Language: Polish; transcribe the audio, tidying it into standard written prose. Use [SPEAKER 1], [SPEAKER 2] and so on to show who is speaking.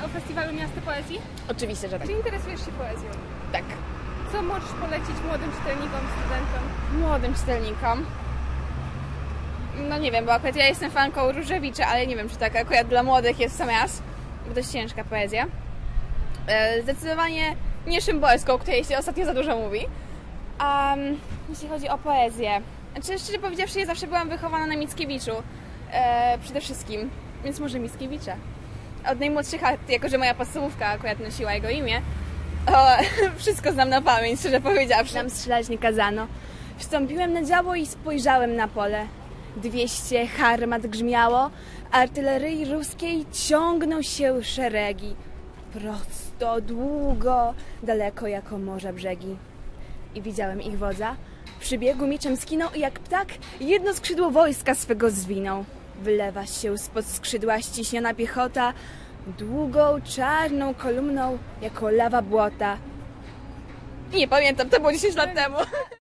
[SPEAKER 1] o festiwalu Miasto Poezji?
[SPEAKER 2] Oczywiście, że tak.
[SPEAKER 1] Czy interesujesz się poezją?
[SPEAKER 2] Tak.
[SPEAKER 1] Co możesz polecić młodym czytelnikom, studentom?
[SPEAKER 2] Młodym czytelnikom. No nie wiem, bo akurat ja jestem fanką Różewicza, ale nie wiem, czy tak akurat dla młodych jest w sam raz. Bo dość ciężka poezja. Zdecydowanie nie Szymborską, o której się ostatnio za dużo mówi. Jeśli chodzi o poezję, znaczy, szczerze powiedziawszy, ja zawsze byłam wychowana na Mickiewiczu. Przede wszystkim, więc może Mickiewicza. Od najmłodszych lat, jako że moja podstawówka akurat nosiła jego imię, wszystko znam na pamięć, szczerze powiedziawszy. Nam strzelać nie kazano. Wstąpiłem na działo i spojrzałem na pole. 200 harmat grzmiało, artylerii ruskiej ciągną się szeregi. Prosto, długo, daleko jako morza brzegi. I widziałem ich wodza. Przybiegł, mieczem skinął i jak ptak jedno skrzydło wojska swego zwinął. Wylewa się spod skrzydła ściśniona piechota, długą, czarną kolumną, jako lawa błota. Nie pamiętam, to było 10 lat temu.